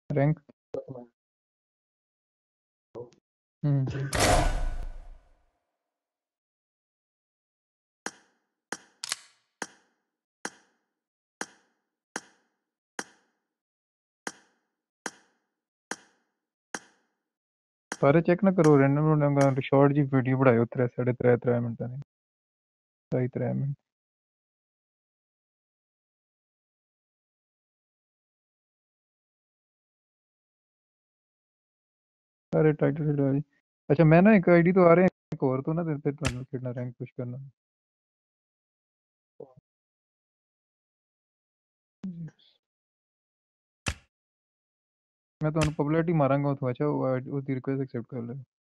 Rank. हम्म। सारे check ना करो, रैंडम शॉर्ट जी वीडियो बनाओ 3.5 मिनट दी। 2.5 3 मिनट। सारे टाइटल लगा दी। अच्छा मैं ना एक आईडी तो आ रहे हैं, एक और तो ना फिर ਤੁਹਾਨੂੰ ਖੇਡਣਾ रैंक पुश करना। मैं ਤੁਹਾਨੂੰ पॉपुलैरिटी मारांगा तो अच्छा वो उसकी रिक्वेस्ट एक्सेप्ट कर ले।